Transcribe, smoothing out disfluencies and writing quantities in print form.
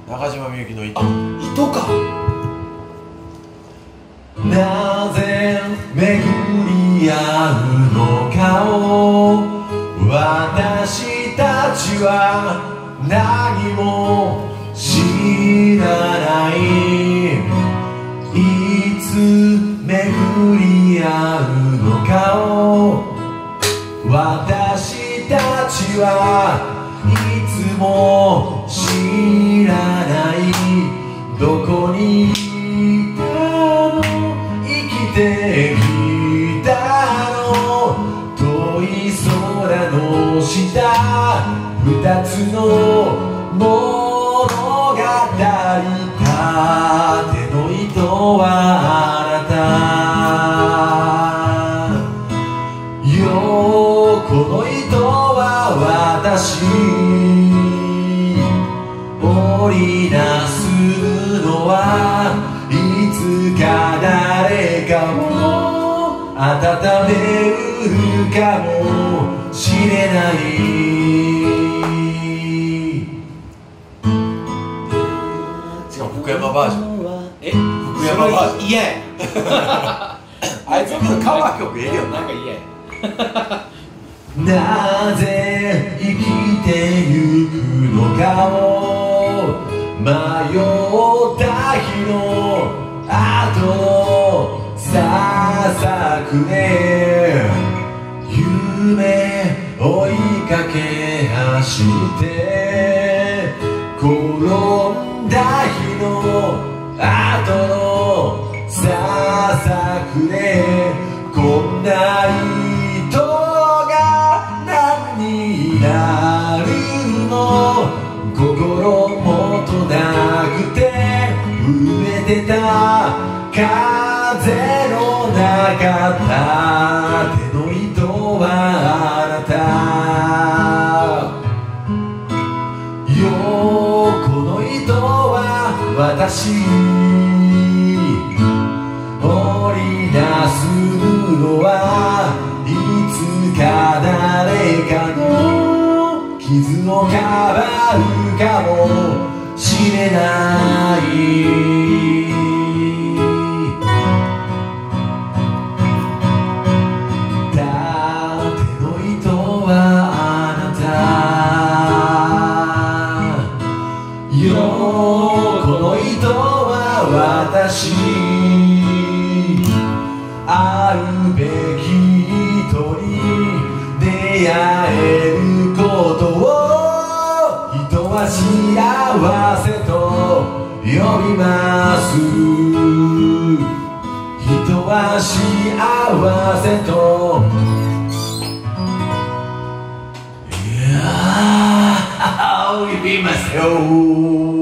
中島みゆきの糸。 糸か。 なぜ巡り合うのかを私たちは何も知らない。いつ巡り合うのかを私たちはいつも知らない。どこにいたの、生きてきたの、遠い空の下、二つの物語。縦の糸はあなた、横の糸は私。織りなすのはいつか誰かを温めるかもしれない。 しかも福山バージョン。 福山バージョン嫌や。 あいつのカバー曲ええよな。 なんか嫌や。 なぜ生きてゆくのかを迷った日の後のささくで夢追いかけ走って転んだ日の後のささくでこんな糸が何になるの。心もとなくて震えてた風の中、縦の糸はあなた、横の糸は私。織りなすのはいつか誰かの傷をかばうかもしれない。縦の糸はあなた、横の糸は私。会うべき人に出会えることを人は幸せと呼びます。人は幸せと呼びますよ。